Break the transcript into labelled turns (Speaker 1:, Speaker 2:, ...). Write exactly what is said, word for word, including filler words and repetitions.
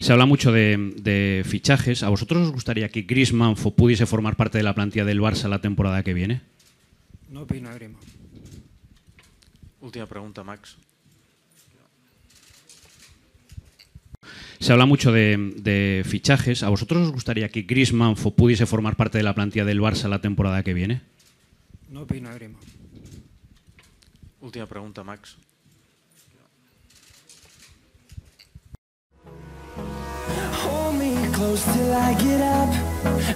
Speaker 1: Se habla mucho de, de fichajes. ¿A vosotros os gustaría que Griezmann pudiese formar parte de la plantilla del Barça la temporada que viene?
Speaker 2: No opino, Grima.
Speaker 3: Última pregunta, Max.
Speaker 1: Se habla mucho de, de fichajes. ¿A vosotros os gustaría que Griezmann pudiese formar parte de la plantilla del Barça la temporada que viene?
Speaker 2: No opino, Grima.
Speaker 3: Última pregunta, Max.
Speaker 4: Hold me close till I get up.